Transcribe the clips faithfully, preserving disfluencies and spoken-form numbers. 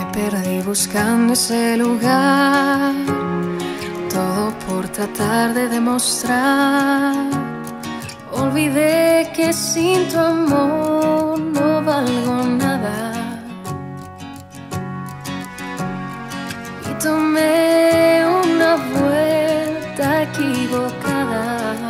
perdí buscando ese lugar, todo por tratar de demostrar. Olvidé que sin tu amor no valgo nada y tomé una vuelta equivocada.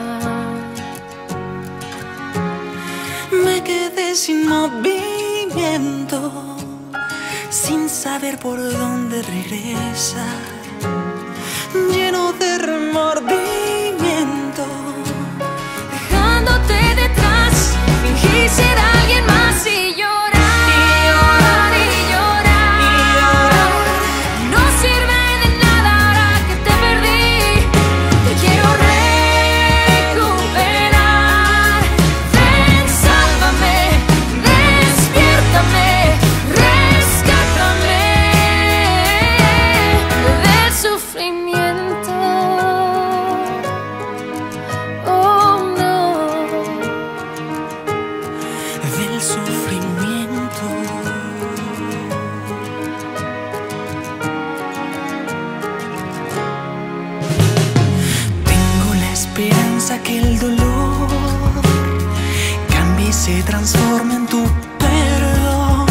Me quedé sin movimiento, sin saber por dónde regresar, lleno de remordimiento. Dejándote detrás, fingí ser alguien más y llorar, y llorar, y llorar, y llorar. No sirve de nada ahora que te perdí. Te quiero recuperar. Ven, sálvame, despiértame, rescátame del sufrimiento. Oh no, Del sufrimiento. Tengo la esperanza que el dolor cambie y se transforme en tu perdón.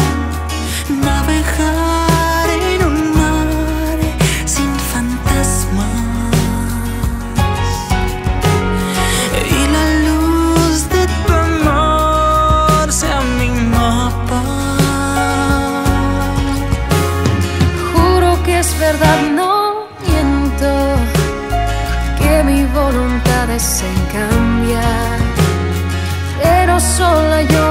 Navegar en un mar sin fantasmas y la luz de tu amor sea mi mapa. juro que es verdad, no miento, que mi voluntad es en cambiar, pero sola yo